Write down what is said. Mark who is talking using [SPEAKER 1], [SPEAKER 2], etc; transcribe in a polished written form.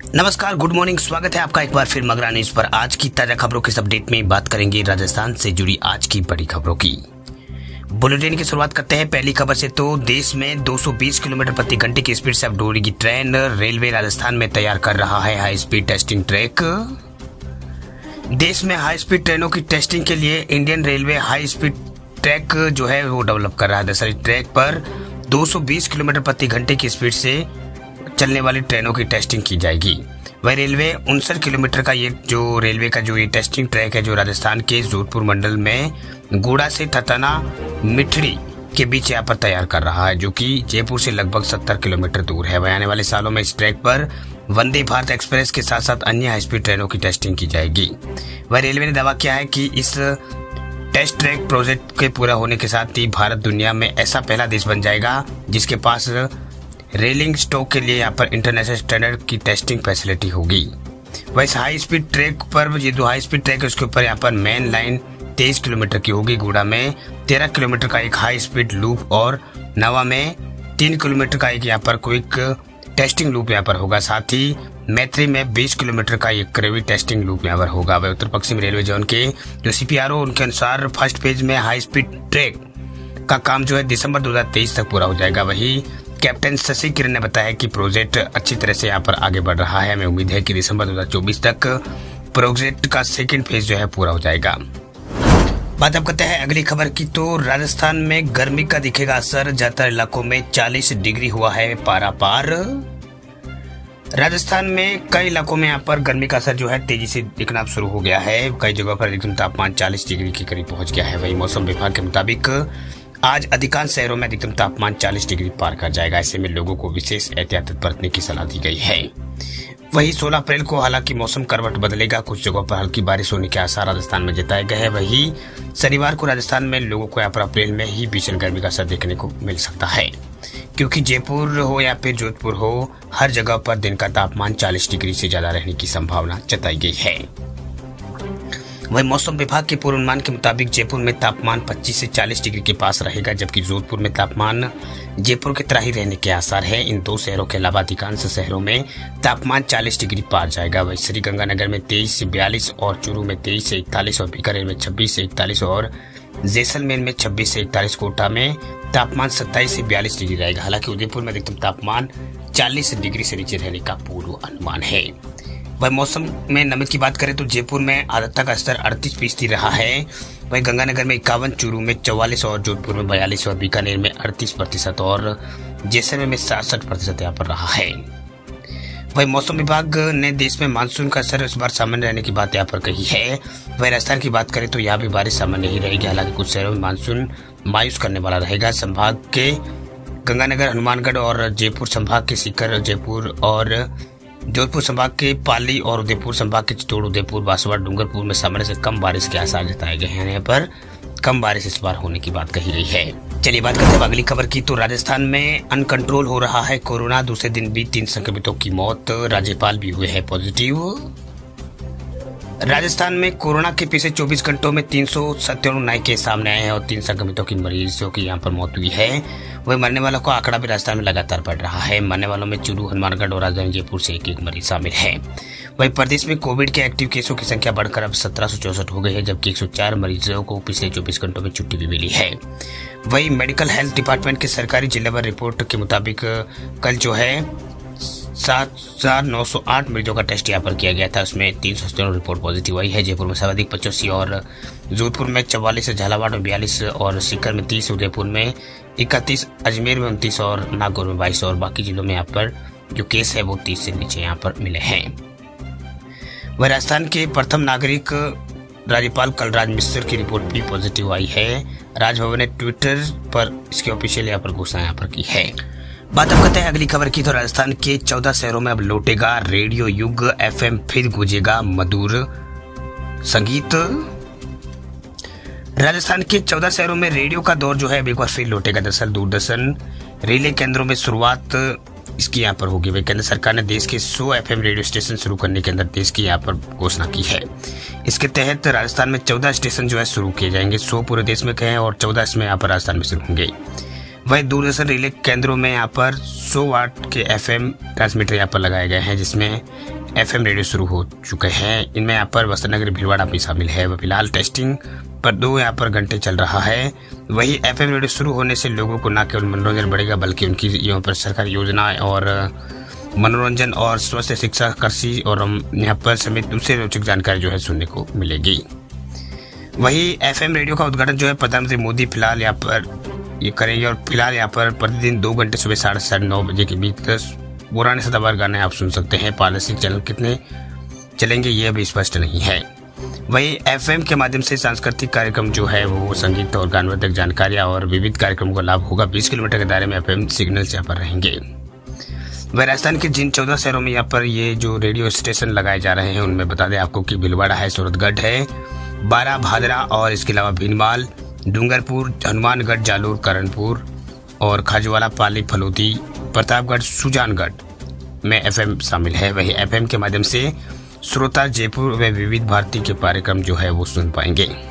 [SPEAKER 1] नमस्कार, good morning. स्वागत है आपका एक बार फिर मगरा न्यूज पर। आज की ताजा खबरों के इस अपडेट में बात करेंगे राजस्थान से जुड़ी आज की बड़ी खबरों की। बुलेटिन की शुरुआत करते हैं पहली खबर से। तो देश में 220 किलोमीटर प्रति घंटे की स्पीड से अब दौड़ेगी ट्रेन। रेलवे राजस्थान में तैयार कर रहा है हाई स्पीड टेस्टिंग ट्रैक। देश में हाई स्पीड ट्रेनों की टेस्टिंग के लिए Indian railway high speed track जो है वो डेवलप कर रहा है। दरअसल ट्रैक पर 220 किलोमीटर प्रति घंटे की स्पीड से चलने वाली ट्रेनों की टेस्टिंग की जाएगी। वह रेलवे 59 किलोमीटर का ये टेस्टिंग ट्रैक है जो राजस्थान के जोधपुर मंडल में गोड़ा से थताना मिठड़ी के बीच यहाँ पर तैयार कर रहा है, जो कि जयपुर से लगभग 70 किलोमीटर दूर है। वह आने वाले सालों में इस ट्रैक पर वंदे भारत एक्सप्रेस के साथ साथ अन्य हाई स्पीड ट्रेनों की टेस्टिंग की जाएगी। वह रेलवे ने दावा किया है कि इस टेस्ट ट्रैक प्रोजेक्ट के पूरा होने के साथ ही भारत दुनिया में ऐसा पहला देश बन जाएगा जिसके पास रेलिंग स्टॉक के लिए यहाँ पर इंटरनेशनल स्टैंडर्ड की टेस्टिंग फैसिलिटी होगी। वैसे हाई स्पीड ट्रैक पर ये जो हाई स्पीड ट्रैक है उसके ऊपर यहाँ पर मेन लाइन 23 किलोमीटर की होगी। गोड़ा में 13 किलोमीटर का एक हाई स्पीड लूप और नवा में 3 किलोमीटर का एक यहाँ पर क्विक टेस्टिंग लूप यहाँ पर होगा। साथ ही मैत्री में 20 किलोमीटर का एक क्रेवी टेस्टिंग लूप यहाँ पर होगा। वह उत्तर पश्चिम रेलवे जोन के जो CPRO उनके अनुसार फर्स्ट फेज में हाई स्पीड ट्रैक का काम जो है दिसंबर 2023 तक पूरा हो जाएगा। वही कैप्टन शशि किरण ने बताया कि प्रोजेक्ट अच्छी तरह से यहाँ पर आगे बढ़ रहा है। हमें उम्मीद है कि दिसंबर 2024 तक प्रोजेक्ट का सेकंड फेज जो है पूरा हो जाएगा। बात अब करते हैं अगली खबर की। तो राजस्थान में गर्मी का दिखेगा असर। ज्यादातर इलाकों में 40 डिग्री हुआ है पारा पार। राजस्थान में कई इलाकों में यहाँ पर गर्मी का असर जो है तेजी से दिखना शुरू हो गया है। कई जगहों पर अधिकतम तापमान 40 डिग्री के करीब पहुंच गया है। वही मौसम विभाग के मुताबिक आज अधिकांश शहरों में अधिकतम तापमान 40 डिग्री पार कर जाएगा। ऐसे में लोगों को विशेष एहतियात बरतने की सलाह दी गई है। वही 16 अप्रैल को हालांकि मौसम करवट बदलेगा। कुछ जगहों पर हल्की बारिश होने के आसार राजस्थान में जताए गए हैं। वही शनिवार को राजस्थान में लोगों को यहाँ पर अप्रैल में ही भीषण गर्मी का असर देखने को मिल सकता है, क्योंकि जयपुर हो या फिर जोधपुर हो, हर जगह पर दिन का तापमान 40 डिग्री से ज्यादा रहने की संभावना जताई गई है। वही मौसम विभाग के पूर्वानुमान के मुताबिक जयपुर में तापमान 25 से 40 डिग्री के पास रहेगा, जबकि जोधपुर में तापमान जयपुर की तरह ही रहने के आसार है। इन दो शहरों के अलावा अधिकांश शहरों में तापमान 40 डिग्री पार जाएगा। वही श्रीगंगानगर में 23 से 42 और चूरू में 23 से 41 और बीकानेर में 26 से 41 और जैसलमेर में 26 से 41, कोटा में तापमान 27 से 42 डिग्री रहेगा। हालांकि उदयपुर में अधिकतम तापमान 40 डिग्री से नीचे रहने का पूर्व अनुमान है। वही मौसम में नमी की बात करें तो जयपुर में आर्द्रता का स्तर 38% रहा है। वही गंगानगर में 51, चूरू में 44 और जोधपुर में 42 और बीकानेर में 38% और जैसलमेर में 67% यहाँ पर रहा है। वही मौसम विभाग ने देश में मानसून का असर इस बार सामान्य रहने की बात यहाँ पर कही है। वही राजस्थान की बात करें तो यहाँ भी बारिश सामान्य ही रहेगी। हालांकि कुछ शहरों में मानसून मायूस करने वाला रहेगा। संभाग के गंगानगर, हनुमानगढ़ और जयपुर संभाग के सीकर, जयपुर और जोधपुर संभाग के पाली और उदयपुर संभाग के चित्तौड़, उदयपुर, बांसवाड़ा, डूंगरपुर में सामान्य से कम बारिश के आसार जताए गए हैं। यहाँ पर कम बारिश इस बार होने की बात कही गई है। चलिए बात करते हैं अगली खबर की। तो राजस्थान में अनकंट्रोल हो रहा है कोरोना। दूसरे दिन भी 3 संक्रमितों की मौत। राज्यपाल भी हुए हैं पॉजिटिव। राजस्थान में कोरोना के पिछले 24 घंटों में 397 नए केस सामने आए हैं और 3 संक्रमितों की मरीजों की यहाँ पर मौत हुई है। वही मरने वालों का आंकड़ा भी राजस्थान में लगातार बढ़ रहा है। मरने वालों में चूरू, हनुमानगढ़ और राजधानी जयपुर से एक मरीज शामिल है। वही प्रदेश में कोविड के एक्टिव केसों की संख्या बढ़कर अब 1764 हो गई है, जबकि 104 मरीजों को पिछले 24 घंटों में छुट्टी भी मिली है। वही मेडिकल हेल्थ डिपार्टमेंट की सरकारी जिलेवार रिपोर्ट के मुताबिक कल जो है 7,908 मरीजों का टेस्ट यहाँ पर किया गया था। उसमें 397 रिपोर्ट पॉजिटिव आई है। जयपुर में सर्वाधिक 85 और जोधपुर में 44, झालावाड़ में 42 और सीकर में 30, उदयपुर में 31, अजमेर में 29 और नागौर में 22 और बाकी जिलों में यहाँ पर जो केस है वो 30 से नीचे यहाँ पर मिले हैं। वह राजस्थान के प्रथम नागरिक राज्यपाल कलराज मिश्र की रिपोर्ट भी पॉजिटिव आई है। राजभवन ने ट्विटर पर इसकी ऑफिशियल यहाँ पर घोषणा यहाँ पर की है। बात अब करते हैं अगली खबर की। तो राजस्थान के 14 शहरों में अब लौटेगा रेडियो युग FM, फिर गूंजेगा मधुर संगीत। राजस्थान के 14 शहरों में रेडियो का दौर जो है एक बार फिर लौटेगा। दरअसल दूरदर्शन रिले केंद्रों में शुरुआत इसकी यहाँ पर होगी। वही केंद्र सरकार ने देश के 100 FM रेडियो स्टेशन शुरू करने के अंदर देश की यहाँ पर घोषणा की है। इसके तहत राजस्थान में 14 स्टेशन जो है शुरू किए जाएंगे। 100 पूरे देश में हैं और 14 इसमें यहाँ पर राजस्थान में शुरू होंगे। वही दूरदर्शन रिले केंद्रों में यहाँ पर 100 वाट के FM ट्रांसमीटर यहाँ पर लगाए गए हैं, जिसमें FM रेडियो शुरू हो चुके हैं। इनमें यहाँ पर वसंतनगर भीलवाड़ा भी शामिल है। फिलहाल टेस्टिंग पर 2 यहाँ पर घंटे चल रहा है। वही FM रेडियो शुरू होने से लोगों को न केवल मनोरंजन बढ़ेगा बल्कि उनकी यहाँ पर सरकारी योजनाएं और मनोरंजन और स्वास्थ्य, शिक्षा, कृषि और यहाँ पर समेत दूसरे रोचक जानकारी जो है सुनने को मिलेगी। वही FM रेडियो का उद्घाटन जो है प्रधानमंत्री मोदी फिलहाल यहाँ पर ये करेंगे और फिलहाल यहाँ पर प्रतिदिन 2 घंटे सुबह 9:30 बजे के बीच 10 पुराने सदाबहार गाने आप सुन सकते हैं। पारदर्शी चैनल कितने चलेंगे ये अभी स्पष्ट नहीं है। वही FM के माध्यम से सांस्कृतिक कार्यक्रम जो है वो संगीत और गानवादक जानकारियां और विविध कार्यक्रमों का लाभ होगा। 20 किलोमीटर के दायरे में FM सिग्नल्स यहाँ पर रहेंगे। वह राजस्थान के जिन 14 शहरों में यहाँ पर ये जो रेडियो स्टेशन लगाए जा रहे हैं उनमें बता दें आपको कि भीलवाड़ा है, सूरतगढ़ है, बारा, भादरा और इसके अलावा भीनमाल, डूंगरपुर, हनुमानगढ़, जालोर, करणपुर और खाजवाला, पाली, फलोदी, प्रतापगढ़, सुजानगढ़ में FM शामिल है। वही FM के माध्यम से श्रोता जयपुर व विविध भारती के कार्यक्रम जो है वो सुन पाएंगे।